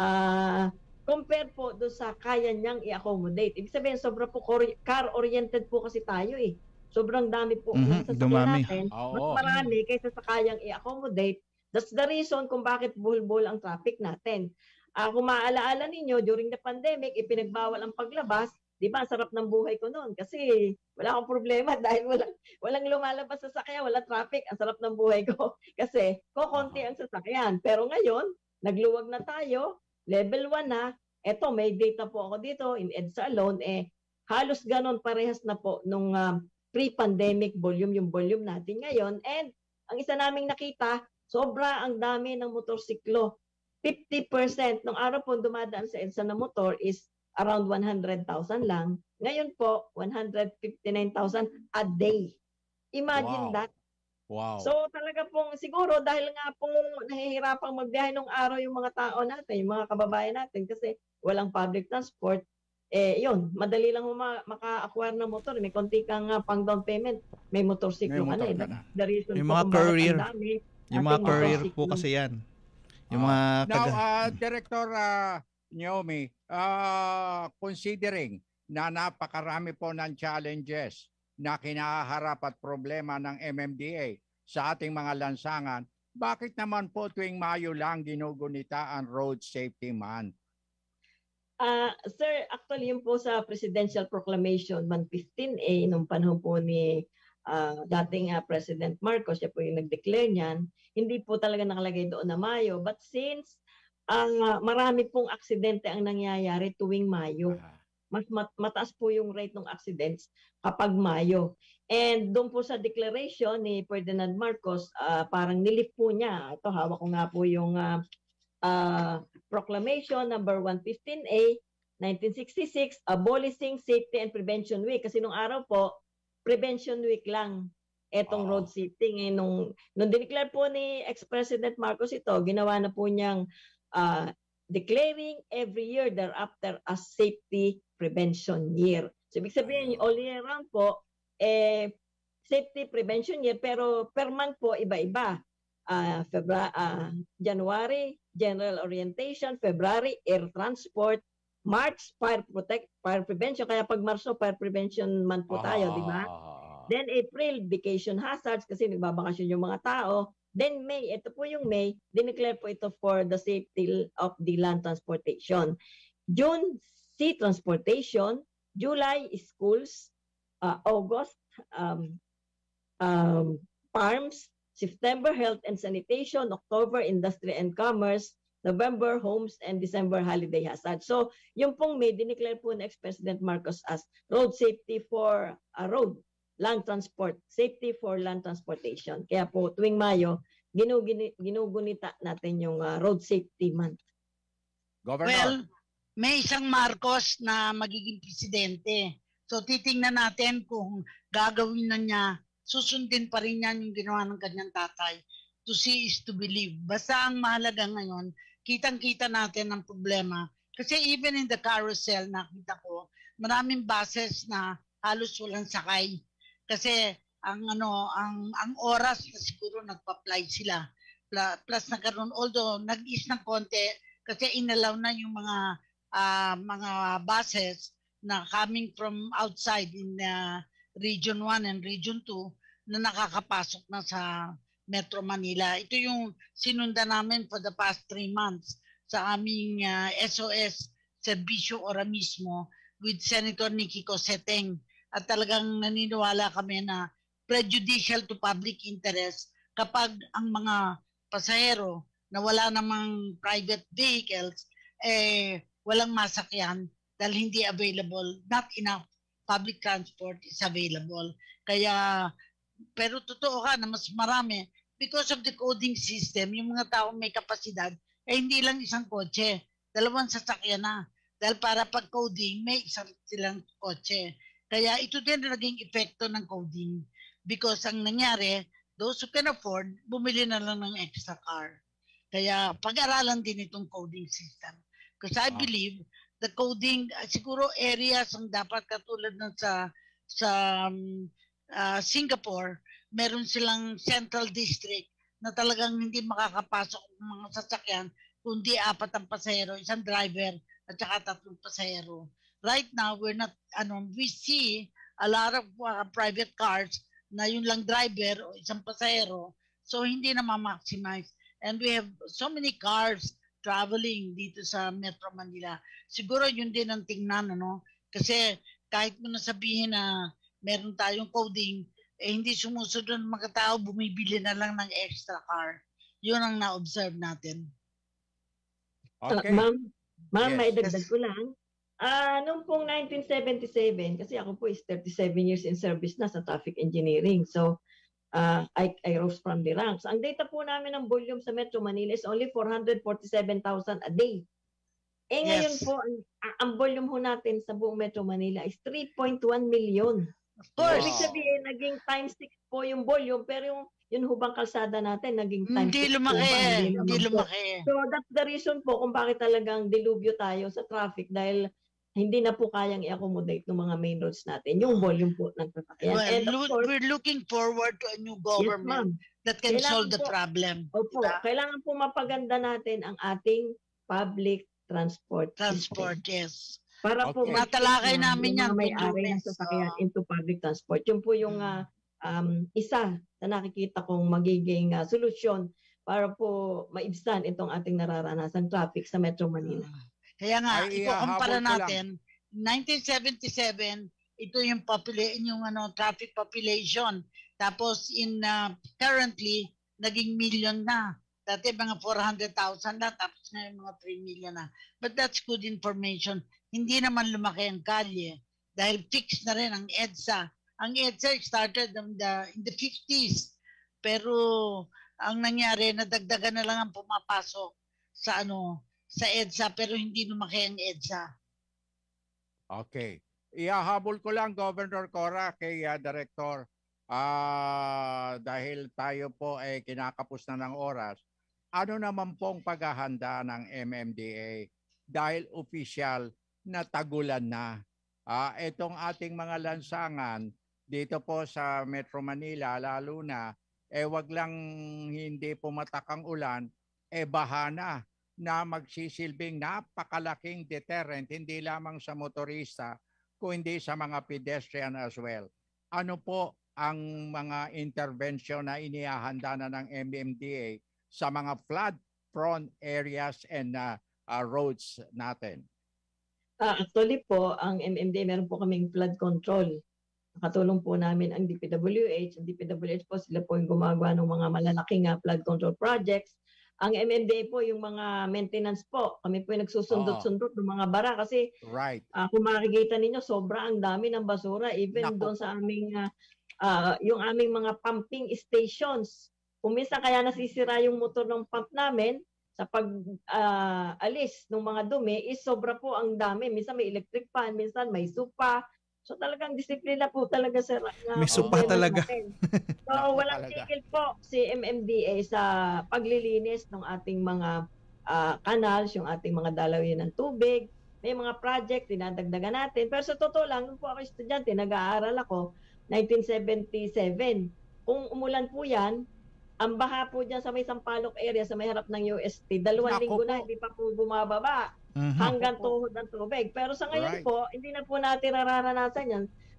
uh, compare po doon sa kaya niyang i-accommodate. Ibig sabihin, sobra po car-oriented po kasi tayo eh. Sobrang dami po mm-hmm, ng sasakyan natin. Oh, mas marami kaysa sa kayang i-accommodate. That's the reason kung bakit buhol-buhol ang traffic natin. Uh, kung maaalaala ninyo, during the pandemic, ipinagbawal ang paglabas. Di ba, ang sarap ng buhay ko noon. Kasi wala akong problema dahil walang, walang lumalabas sa sasakyan, walang traffic. Ang sarap ng buhay ko. Kasi kukunti ang sasakyan. Pero ngayon, nagluwag na tayo, level one na. Eto, may data po ako dito in EDSA alone. Eh, halos ganon parehas na po nung uh, pre-pandemic volume, yung volume natin ngayon. And ang isa naming nakita, sobra ang dami ng motorsiklo. fifty percent nung araw po dumadaan sa EDSA na motor is around one hundred thousand lang. Ngayon po, one hundred fifty-nine thousand a day. Imagine wow. that. Wow. So talaga pong siguro dahil nga pong nahihirapang magbiyahe nung araw yung mga tao natin, yung mga kababayan natin kasi walang public transport, eh yun, madali lang ma- maka-acquire ng motor. May konti kang uh, pang down payment, may motorsiklo ka na. Eh. The reason yung mga courier, yung mga courier po kasi yan. Yung uh, mga now, uh, Director uh, Naomi, uh, considering na napakarami po ng challenges na kinaharap at problema ng M M D A sa ating mga lansangan, bakit naman po tuwing Mayo lang ginugunita ang Road Safety Month? Uh, sir, actually yun po sa Presidential Proclamation one fifteen A nung panahon po ni uh, dating uh, President Marcos, siya po yung nag-declare niyan, hindi po talaga nakalagay doon na Mayo. But since ang uh, marami pong aksidente ang nangyayari tuwing Mayo, mas mat- mataas po yung rate ng accidents kapag Mayo. And doon po sa declaration ni Ferdinand Marcos, uh, parang nilift po niya. Ito, hawak ko nga po yung uh, uh, Proclamation number one fifteen A, nineteen sixty-six, abolishing Safety and Prevention Week. Kasi nung araw po, Prevention Week lang etong oh. road safety. Ngayon, nung, nung dineclare po ni ex-President Marcos ito, ginawa na po niyang uh, declaring every year thereafter as Safety Prevention Year. So, ibig sabihin, all year round po, eh, Safety Prevention Year, pero per month po, iba-iba. Uh, February, uh, January, General Orientation, February, Air Transport, March, Fire Protect, Fire Prevention. Kaya pag Marso, Fire Prevention Month po tayo, uh, di ba? Then April, Vacation Hazards kasi nagbabakasyon yung mga tao. Then May, ito po yung May, dineclare po ito for the safety of the land transportation. June, sea transportation. July, schools. Uh, August, um, um, farms. September, health and sanitation. October, industry and commerce. November, homes, and December, holiday hazard. So, yung pong May, dineclare po ni ex-President Marcos as road safety for a uh, road, land transport, safety for land transportation. Kaya po, tuwing Mayo, ginugini, ginugunita natin yung uh, road safety month. Governor. Well, may isang Marcos na magiging presidente. So, titingnan natin kung gagawin na niya, susundin pa rin yan yung ginawa ng kanyang tatay. To see is to believe. Basta ang mahalaga ngayon, kitang-kita natin ang problema. Kasi even in the carousel, nakita ko, maraming buses na halos walang sakay. Kasi ang ano, ang ang oras na siguro nagpa-fly sila. Plus nagkaroon, although nag-ease ng konti, kasi inalaw na yung mga uh, mga buses na coming from outside in uh, Region one and Region two na nakakapasok na sa Metro Manila. Ito yung sinundan namin for the past three months sa aming uh, S O S Serbisyo Ora mismo with Senator Nikki Coseteng. At talagang naniniwala kami na prejudicial to public interest kapag ang mga pasahero na wala namang private vehicles, eh, walang masakyan dahil hindi available, not enough public transport is available. Kaya, pero totoo ka na mas marami because of the coding system, yung mga taong may kapasidad, eh hindi lang isang kotse, dalawang sasakyan na. Dahil para pag coding, may isang silang kotse. Kaya ito din naging epekto ng coding. Because ang nangyari, those who can afford, bumili na lang ng extra car. Kaya pag-aralan din itong coding system. Because I believe the coding, uh, siguro areas ang dapat katulad ng sa, sa um, uh, Singapore, meron silang central district na talagang hindi makakapasok ng mga sasakyan kundi apat ang pasahero, isang driver at saka tatlong pasahero. Right now, we're not, ano, we see a lot of uh, private cars na yun lang driver o isang pasahero, so hindi na ma-maximize. And we have so many cars traveling dito sa Metro Manila. Siguro yun din ang tingnan, ano? Kasi kahit mo nasabihin na meron tayong coding, eh hindi sumusunod ng mga tao, bumibili na lang ng extra car. Yun ang na-observe natin. Okay. Uh, ma'am, ma'am, Yes. may dagdag Yes. ko lang. Ah, noong pong nineteen seventy-seven, kasi ako po is thirty-seven years in service na sa traffic engineering. So, uh, I, I rose from the ranks. Ang data po namin ng volume sa Metro Manila is only four hundred forty-seven thousand a day. Eh ngayon Yes. po, ang, ang volume ho natin sa buong Metro Manila is three point one million. Of So, course. ibig sabihin, naging times six po yung volume, pero yung, yung hubang kalsada natin, naging times Hindi six po. lumaki. ba? Hindi naman po. lumaki. So that's the reason po kung bakit talagang dilubyo tayo sa traffic dahil hindi na po kayang i-accommodate ng mga main roads natin, yung volume po ng sasakyan. Well, And of lo- course, we're looking forward to a new yes government ma'am. that can Kailangan solve the po- problem. Opo, Diba? kailangan po mapaganda natin ang ating public transport. Transport, system. yes. Para po Okay. ma-shift Matalakay na namin yung yan, mga may-ari Tujumes. ng sasakyan Oo. into public transport. Yun po yung ah, um, isa na nakikita kong magiging ah, solusyon para po maibsan itong ating nararanasan traffic sa Metro Manila. Kaya nga, Ay, ikukumpara ihahabol ko lang. natin, nineteen seventy-seven, ito yung popula- yung ano traffic population. Tapos in uh, currently naging million na. Dati mga four hundred thousand na, tapos ngayon mga three million na. But that's good information. Hindi naman lumaki ang kalye dahil fixed na rin ang EDSA. Ang EDSA started in the, in the fifties. Pero ang nangyari, nadagdagan na lang ang pumapasok sa ano sa EDSA pero hindi lumaki ang EDSA. Okay. Ihahabol ko lang, Governor Cora, kay uh, Director. Ah, dahil tayo po ay kinakapos na ng oras, ano naman pong paghahanda ng M M D A dahil opisyal na tagulan na? Ah, itong ating mga lansangan dito po sa Metro Manila, lalo na, eh wag lang hindi pumatak ang ulan, eh bahana na magsisilbing napakalaking deterrent, hindi lamang sa motorista, kundi sa mga pedestrian as well. Ano po ang mga intervention na inihahanda na ng M M D A sa mga flood-prone areas and uh, uh, roads natin? Ah, actually po, ang M M D A meron po kaming flood control. Nakatulong po namin ang D P W H. Ang D P W H po, sila po yung gumagawa ng mga malalaking uh, flood control projects. Ang M M D A po, yung mga maintenance po. Kami po yung nagsusundot-sundot ng mga bara kasi Right. uh, kung makikita ninyo, sobra ang dami ng basura. Even Naku doon po. sa aming, uh, uh, yung aming mga pumping stations. Kung minsan kaya nasisira yung motor ng pump namin, sa pag-alis ng mga dumi, is sobra po ang dami. Minsan may electric fan, minsan may supa. So talagang disiplina po talaga sir. na May supa maintenance talaga. natin. So Naku walang talaga. tigil po si M M D A sa paglilinis ng ating mga ah, canals, yung ating mga dalawin ng tubig. May mga project, dinadagdagan natin. Pero sa totoo lang, nung po ako estudyante, nag-aaral ako, nineteen seventy-seven. Kung umulan po yan, ang baha po dyan sa may Sampaloc area, sa may harap ng U S T, dalawang Naku linggo po. na, hindi pa po bumababa Mhm. hanggang tuhod ng tubig. Pero sa ngayon Right. po, hindi na po natin nararanasan yan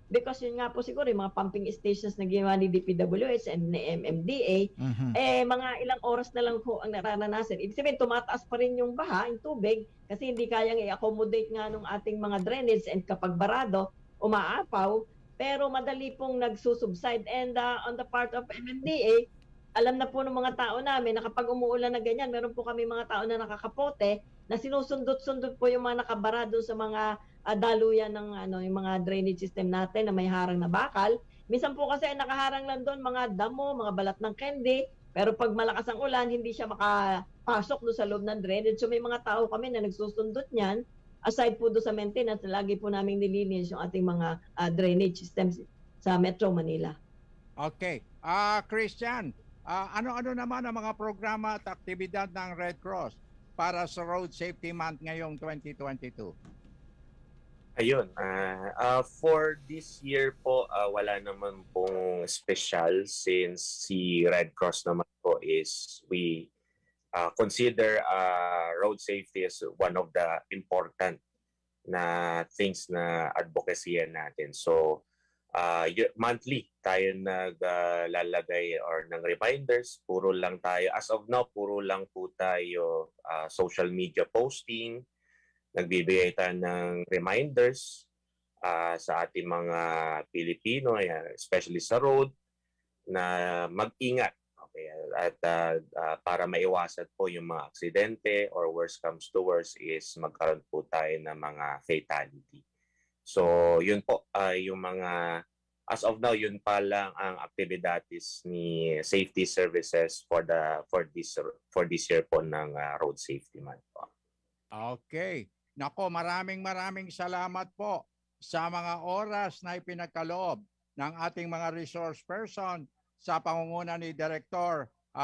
because yun nga po siguro yung mga pumping stations na ginawa ni D P W H and ni M M D A, Mhm. eh mga ilang oras na lang po ang nararanasan. Ibig sabihin, tumataas pa rin yung baha, yung tubig, kasi hindi kayang i-accommodate nga nung ating mga drainage, and kapag barado, umaapaw, pero madali pong nagsusubside. And uh, on the part of M M D A, alam na po ng mga tao namin na kapag umuulan na ganyan, meron po kami mga tao na nakakapote na sinusundot-sundot po yung mga nakabara doon sa mga uh, daluyan ng ano, yung mga drainage system natin na may harang na bakal. Minsan po kasi nakaharang lang doon mga damo, mga balat ng candy, pero pag malakas ang ulan, hindi siya makapasok doon sa loob ng drainage. So may mga tao kami na nagsusundot niyan. Aside po doon sa maintenance, lagi po namin nililinis yung ating mga uh, drainage systems sa Metro Manila. Okay. Ah, Christian, ah, ano-ano naman ang mga programa at aktibidad ng Red Cross para sa Road Safety Month ngayong twenty twenty-two? Ayun, ah ah, for this year po, ah, wala naman pong special since si Red Cross naman po is we ah, consider ah, road safety as one of the important na things na advocacy natin. So, uh, monthly tayo naglalagay uh, or ng reminders. Puro lang tayo, as of now, puro lang po tayo uh, social media posting. Nagbibigay tayo ng reminders uh, sa ating mga Pilipino, yan, especially sa road, na mag-ingat. Okay, at uh, uh, para maiwasan po yung mga aksidente or worst comes to worst is magkaroon po tayo ng mga fatality. So, yun po ay uh, yung mga, as of now, yun pa lang ang aktibidades ni safety services for the for this for this year po ng uh, Road Safety Month po. Okay. Nako, maraming maraming salamat po sa mga oras na ipinagkaloob ng ating mga resource person sa pangunguna ni Director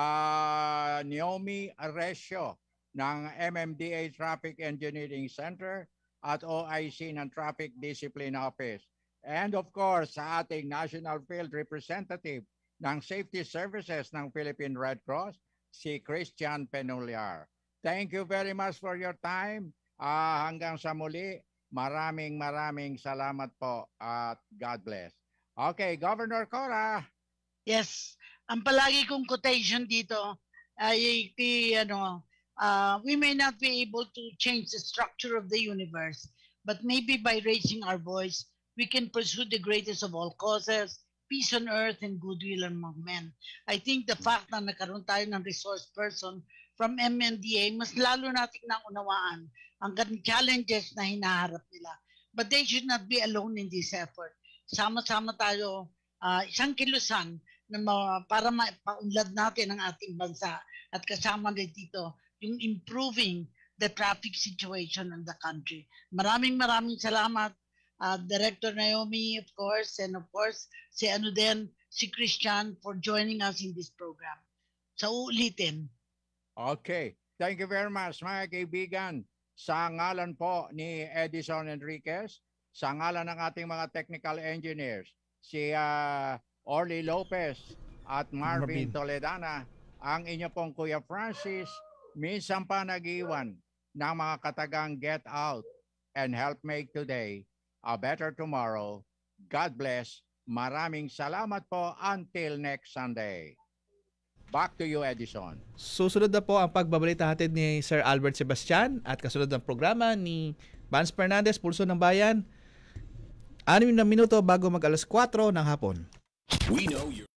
uh, Naomi Arresio ng M M D A Traffic Engineering Center at O I C ng Traffic Discipline Office. And of course, sa ating National Field Representative ng Safety Services ng Philippine Red Cross, si Christian Penoliar. Thank you very much for your time. Uh, hanggang sa muli, maraming maraming salamat po at God bless. Okay, Governor Cora. Yes, ang palagi kong quotation dito ay the, ano, uh, we may not be able to change the structure of the universe, but maybe by raising our voice, we can pursue the greatest of all causes, peace on earth and goodwill among men. I think the fact na nagkaroon tayo ng resource person from M M D A, mas lalo natin naunawaan ang challenges na hinaharap nila. But they should not be alone in this effort. Sama-sama tayo, uh, isang kilusan na ma- para mapaunlad natin ang ating bansa at kasama rin dito yung improving the traffic situation in the country. Maraming maraming salamat, uh, Director Naomi, of course, and of course, si ano din, si Christian for joining us in this program. Sa uulitin. Okay. Thank you very much, mga kaibigan. Sa ngalan po ni Edison Enriquez, sa ngalan ng ating mga technical engineers, si uh, Orly Lopez at Marvin, Marvin Toledana, ang inyo pong Kuya Francis, minsan pa nag-iwan ng mga katagang get out and help make today a better tomorrow. God bless. Maraming salamat po until next Sunday. Back to you, Edison. Susunod na po ang pagbabalita hatid ni Sir Albert Sebastian at kasunod ng programa ni Vance Fernandez, Pulso ng Bayan. Anim na minuto bago mag alas kwatro ng hapon. We know you